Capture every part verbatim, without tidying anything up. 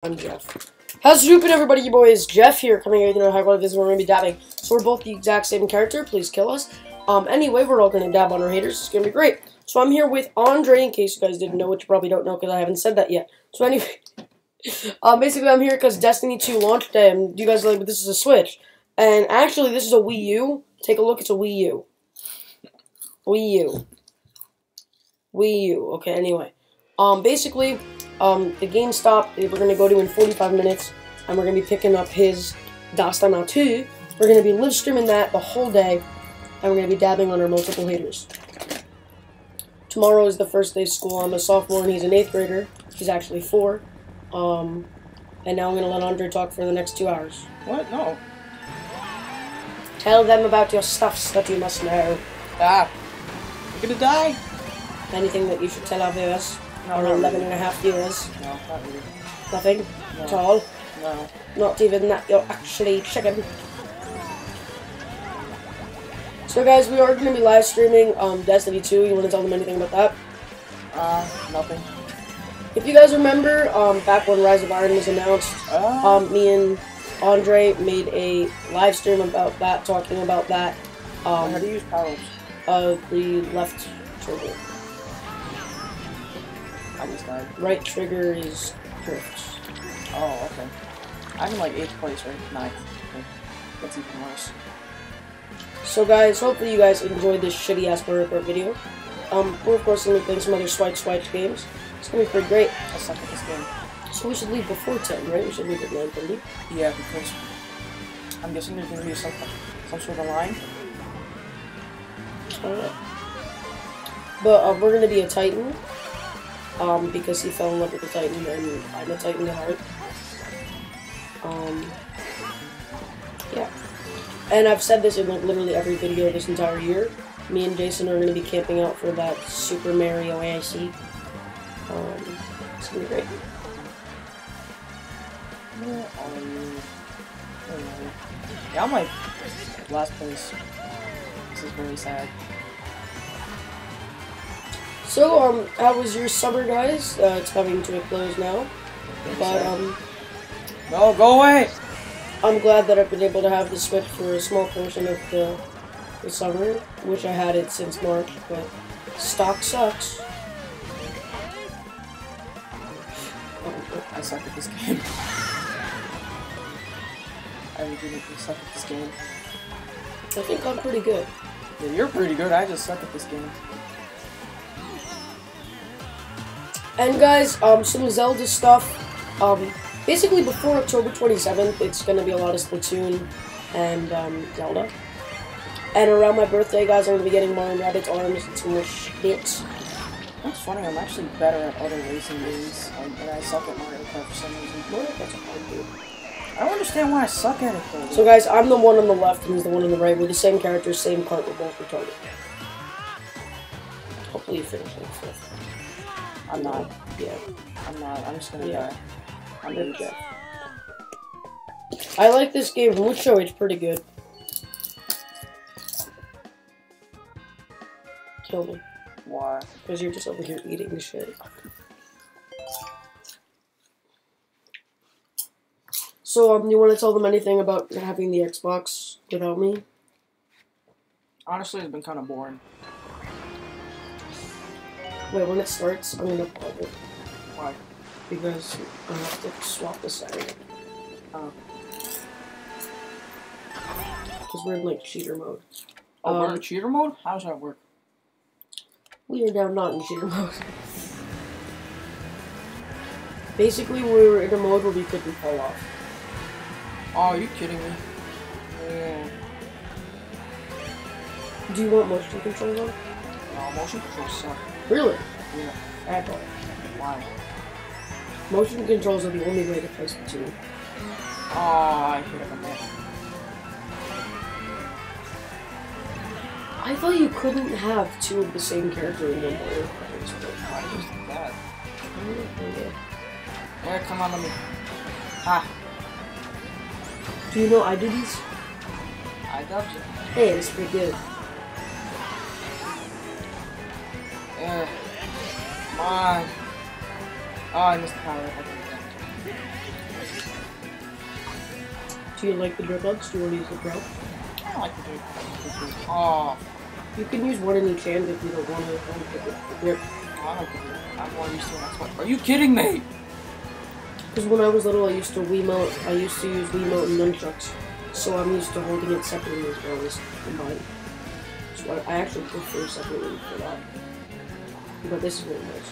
I'm Jeff. How's it doing, everybody? Your boy is Jeff here, coming here with another high quality video. We're going to be dabbing. So we're both the exact same character. Please kill us. Um, anyway, we're all going to dab on our haters. It's going to be great. So I'm here with Andre, in case you guys didn't know, which you probably don't know because I haven't said that yet. So anyway, um, basically I'm here because Destiny two launched day, and you guys are like, but this is a Switch. And actually, this is a Wii U. Take a look, it's a Wii U. Wii U. Wii U. Okay, anyway. Um, basically, um, the GameStop we're going to go to in forty-five minutes, and we're going to be picking up his Dastana two. We're going to be live streaming that the whole day, and we're going to be dabbing on our multiple haters. Tomorrow is the first day of school. I'm a sophomore, and he's an eighth grader. He's actually four. Um, and now I'm going to let Andre talk for the next two hours. What? No. Tell them about your stuffs that you must know. Ah. You're gonna die? Anything that you should tell our viewers? No, our not eleven really. and a half viewers? No, not really. Nothing? No. At all? No. Not even that you're actually chicken. So guys, we are going to be live streaming um, Destiny two. You want to tell them anything about that? Uh, nothing. If you guys remember, um, back when Rise of Iron was announced, Uh, um, me and Andre made a live stream about that, talking about that. Um, how do you use power-ups? uh, the left trigger. I just died. Right trigger is drifts. Oh, okay. I'm in like eighth place, right? Ninth. Okay. That's even worse. So guys, hopefully you guys enjoyed this shitty ass Mario Kart video. Um, we're of course going to be playing some other Swipe Swipe games. It's going to be pretty great. I suck at this game. So we should leave before ten, right? We should leave at nine thirty. Yeah, because I'm guessing there's gonna be some some sort of line. Alright. But uh, we're going to be a Titan. Um, because he fell in love with the Titan, and I'm a Titan at heart. Um, yeah. And I've said this in like literally every video this entire year. Me and Jason are going to be camping out for that Super Mario A I C. Um, it's going to be great. Where are you? Where are you? Yeah, I'm like last place. This is very sad. So, um, how was your summer, guys? Uh, it's coming to a close now. Very But, sad. um, No, go away! I'm glad that I've been able to have the Switch for a small portion of the, the summer. Wish I had it since March, but stock sucks. I suck at this game. I legitimately suck at this game. I think I'm pretty good. Yeah, you're pretty good. I just suck at this game. And guys, um, some Zelda stuff. Um, basically before October twenty-seventh, it's gonna be a lot of Splatoon and um, Zelda. And around my birthday, guys, I'm gonna be getting Mario Rabbids Arms and some more shit. That's funny. I'm actually better at other racing games, um, and I suck at Mario Kart for some reason. Mario Kart's a hard game. I don't understand why I suck at it though. So guys, I'm the one on the left and he's the one on the right. We're the same character, same cart, we're both retarded. Hopefully you finish it fifth. I'm not. Yeah. I'm not. I'm just gonna Yeah. die. I'm Good gonna job. I like this game mucho, it's pretty good. Kill me. Why? Because you're just over here eating shit. So, um, you want to tell them anything about having the Xbox without me? Honestly, it's been kind of boring. Wait, when it starts, I'm gonna pause it. Why? Because I have to swap the setting. Oh. Because we're in, like, cheater mode. Oh, Um, we're in cheater mode? How does that work? We are now not in cheater mode. Basically, we were in a mode where we couldn't fall off. Oh, are you kidding me? Yeah. Do you want motion controls on? No, motion controls suck. Really? Yeah. I thought. Why? Motion controls are the only way to play Splatoon. Oh, I hate it. Man. I thought you couldn't have two of the same character in one Mario Kart. Why is that? Yeah. Yeah, come on, let me. Ah, Do you know I do these? I got you. Hey, it's pretty good. Yeah. Come on. Oh, I missed the power. Okay. Do you like the drip ups? Do you want to use the pro? I don't like the drip. Oh. You can use one in each hand if you don't want to the grip. Oh, I like the drip. I'm more used to an Xbox. Are you kidding me? Because when I was little, I used to Wiimote. I used to use Wiimote and nunchucks, so I'm used to holding it separately as well as combined. So I, I actually prefer separately for that. But this is really nice.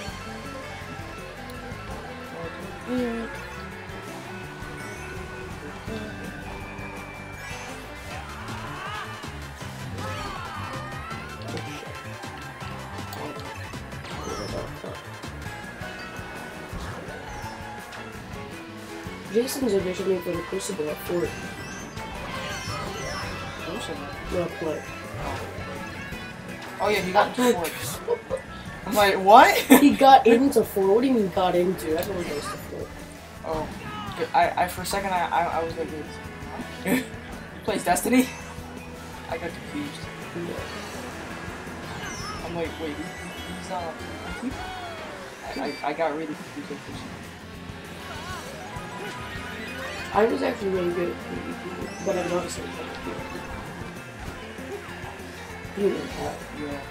Mm. Jason's auditioning for the Crucible at Fort. Crucible? No, play. Oh yeah, he got into Fort. I'm like, what? He got into Fort? What do you mean got into? Everyone goes to Fort. Oh. I, I, for a second, I, I, I was like, huh? He plays Destiny? I got confused. Yeah. I'm like, wait, he, he's not on team? I, I, I got really confused with this. I was actually really good at PvP, but I'm not a certain type of PvP. You know that. Yeah.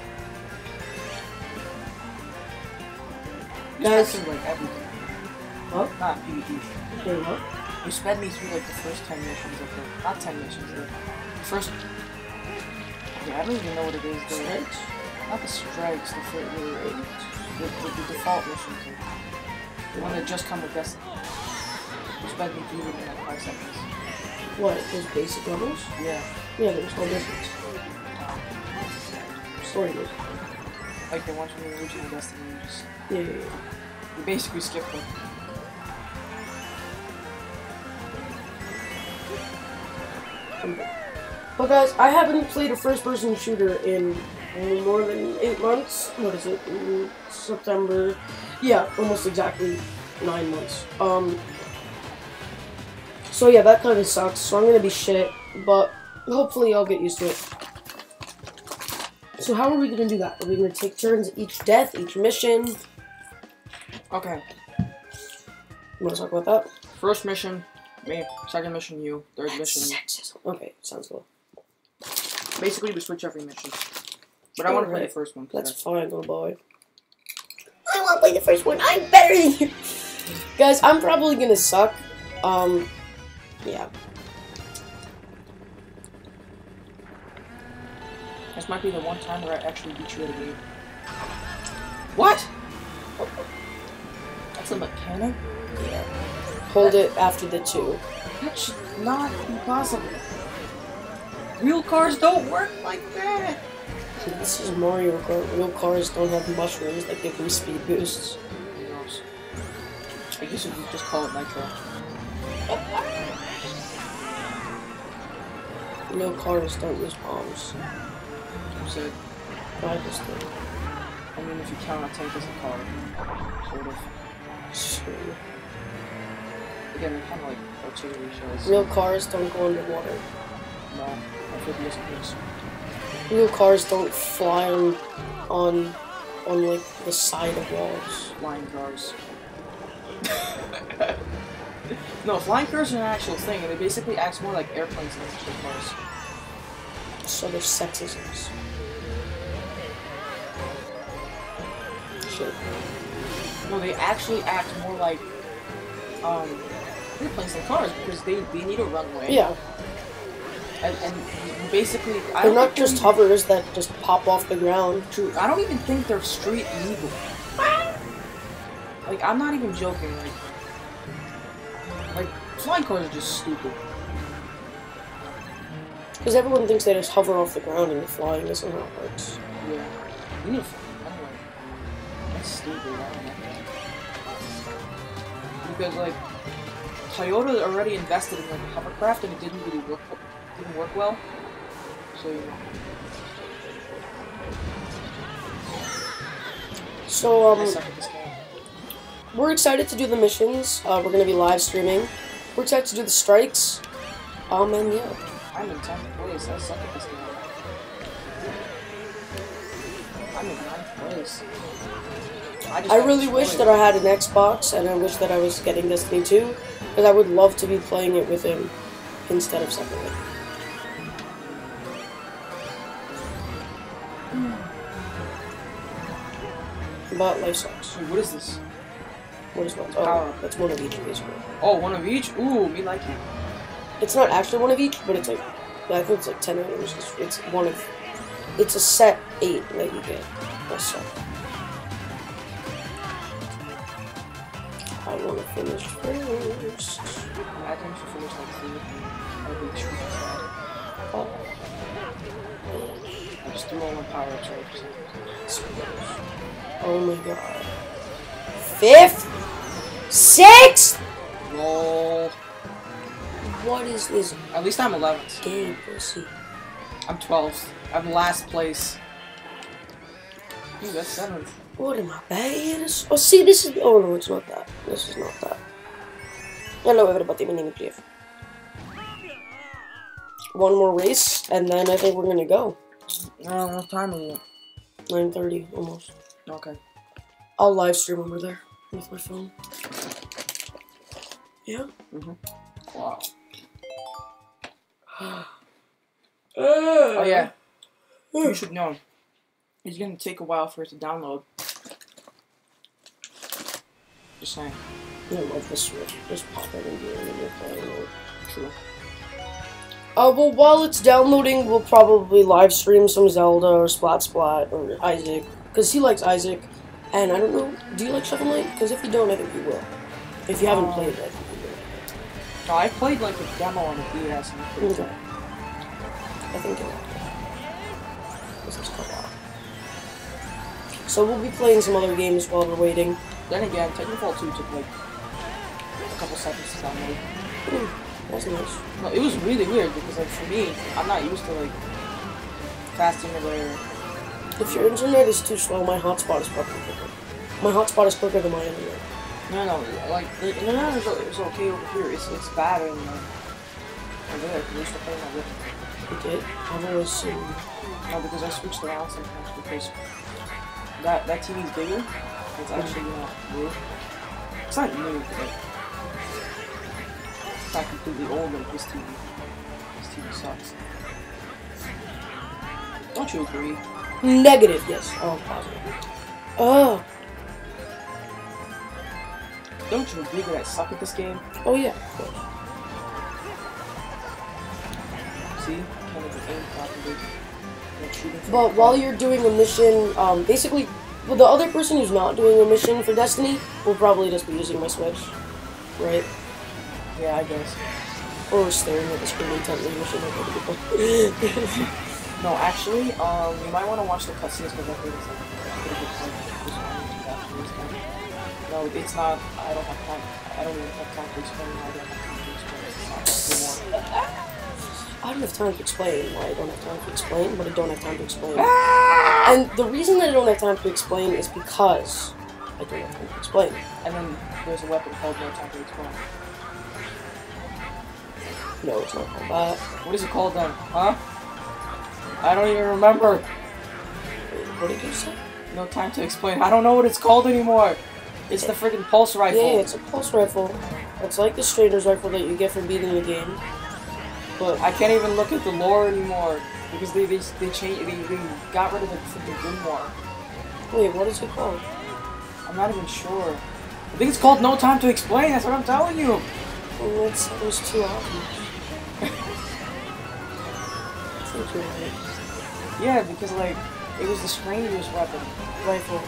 You Guys, sped through, like, everything. Huh? Not PvP. Wait, what? You sped me through, like, the first ten missions of the... Not ten missions, the first... Yeah, I don't even know what it is. The, Strikes? Not the strikes, the, the, the, the, the, the default missions. Like, the one that just come with Destiny. You sped me through them in, like, five seconds. What? Those basic levels? Yeah. Yeah, there's no difference. Story mode. Like, the ones from the original Destiny, you just... Yeah, yeah, yeah. You basically skip them. But guys, I haven't played a first-person shooter in more than eight months. What is it? Mm, September. Yeah, almost exactly nine months. Um. So yeah, that kind of sucks. So I'm gonna be shit, but hopefully I'll get used to it. So how are we gonna do that? Are we gonna take turns each death, each mission? Okay. You wanna talk about that? First mission, me. Second mission, you. Third mission. Sexism. Okay, sounds cool. Basically, we switch every mission. But I want to play the first one. That's That's fine, little boy. I want to play the first one. I'm better than you. Guys, I'm probably gonna suck. Um, yeah. This might be the one time where I actually beat you at a game. What? That's a mechanic? Yeah. Hold it after the two. That should not be possible. Real cars don't work like that. This is Mario Kart. Real cars don't have mushrooms that give them speed boosts. Who knows? I guess you could just call it Nitro. Real cars don't use bombs. Who said? I just do. I mean, if you count a tank as a car. Sort of. Sure. Again, they're kind of like artillery shells. Real cars don't go underwater. No, amphibious things. Real cars don't fly on, on, on like the side of walls. Flying cars. No, flying cars are an actual thing, and they basically act more like airplanes than actual cars. So they're sexisms. Shit. No, they actually act more like um, airplanes than cars because they, they need a runway. Yeah. And, and basically, I They're don't not think just they're hovers that just pop off the ground. True. I don't even think they're street legal. Like, I'm not even joking. Like, like flying cars are just stupid. Because everyone thinks they just hover off the ground and you're flying. That's not how it works. Yeah. You need to. Anyway, that's stupid. I don't know. Because like, Toyota already invested in like hovercraft and it didn't really work. Didn't work well. So you know. So I um, suck at this game. we're excited to do the missions. Uh, we're gonna be live streaming. We're excited to do the strikes. Um, and yeah. I'm in tenth place. I suck at this game. I'm in ninth place. I, just I got really wish that destroyed. I had an Xbox, and I wish that I was getting Destiny two, because I would love to be playing it with him instead of separately. But life sucks. Wait, what is this? What is what? Power. Oh, that's one of each, basically. Oh, one of each? Ooh, me like it. It's not actually one of each, but it's like, I think it's like ten items. It's, it's one of, it's a set eight that you get. That's set. I want to finish first. I think she finished like three. I'd be true. Oh. I just threw all my power ups right. Oh my god. Fifth? Sixth? Roll. What is this At least I'm eleventh. game, pussy? I'm twelfth. I'm last place. Ooh, that's seventh. What am I bad? Oh, see, this is. Oh no, it's not that. This is not that. Hello, everybody. My name is Jeff. One more race, and then I think we're gonna go. No, what time is it? nine thirty, almost. Okay. I'll live stream over there with my phone. Yeah. Mhm. Wow. Oh Oh yeah. You should know. It's gonna take a while for it to download. Just saying. I love the Switch. Just pop it in here and you're playing it. True. Uh, well, while it's downloading, we'll probably live stream some Zelda or Splat Splat or Isaac. Because he likes Isaac. And I don't know, do you like Shovel Knight? Because if you don't, I think you will. If you haven't Um, played it, I think you will. No, I played like a demo on the D S and it was Okay. I think you will. This is cut out. So we'll be playing some other games while we're waiting. Then again, Titanfall two took like a couple seconds to download. Ooh, that's nice. No, it was really weird because like for me, I'm not used to like fast internet. If your internet is too slow, my hotspot is probably quicker. My hotspot is quicker than my internet. No, no, like the internet is, is okay over here. It's it's bad in uh, over there. 'Cause we used to play on it. You did? I've always seen. No, because I switched around sometimes because that that T V's bigger. It's actually not new. It's not new, but it's not completely old like this T V. This T V sucks. Don't you agree? Negative, yes. Oh, positive. Oh. Don't you agree that I suck at this game? Oh, yeah, of course. See? Can't even aim properly. Like shooting from But the while front. you're doing a mission, um, basically, well, the other person who's not doing a mission for Destiny will probably just be using my Switch, right? Yeah, I guess. Or staring at the screen intently, wishing like other people. No, actually, um, you might want to watch the cutscenes because I heard it's like a pretty good point. Just wanted to do that for this time. No, it's not. I don't have time. I don't even have time to explain why I don't have time to explain. It's not anymore. I don't have time to explain why I don't have time to explain, but I don't have time to explain. Ah! And the reason that I don't have time to explain is because I don't have time to explain. And then there's a weapon called No Time to Explain. No, it's not called that. What is it called then? Huh? I don't even remember. Wait, what did you say? No Time to Explain. I don't know what it's called anymore. It's the freaking pulse rifle. Yeah, it's a pulse rifle. It's like the Stranger's rifle that you get for beating the game. But I can't even look at the lore anymore because they they they changed they, they got rid of the freaking grimoire. wait, what is it called? I'm not even sure. I think it's called No Time to Explain. That's what I'm telling you. Well, it's, it was too obvious. I think you're right. Yeah, because like it was the stranger's weapon. Rifle.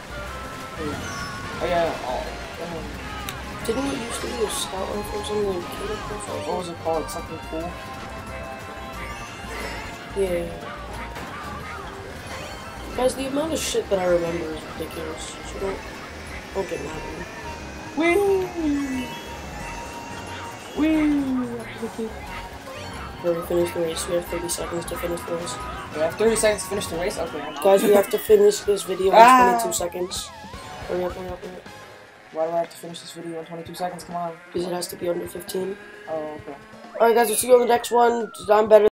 Oh yeah. Oh, um, Didn't it used to be a scout rifle or something like a pulse what rifle? was it called? Something cool. Yeah. Guys, the amount of shit that I remember is ridiculous. So don't, don't get mad at me. Whee! Whee! We already finished the race. We have thirty seconds to finish the race. We have thirty seconds to finish the race. Okay. I'm Guys, we have to finish this video in Ah! twenty-two seconds. Hurry up, hurry up, hurry up. Why do I have to finish this video in twenty-two seconds? Come on. Because it has to be under fifteen. Oh, okay. Alright guys, we'll see you on the next one. I'm better.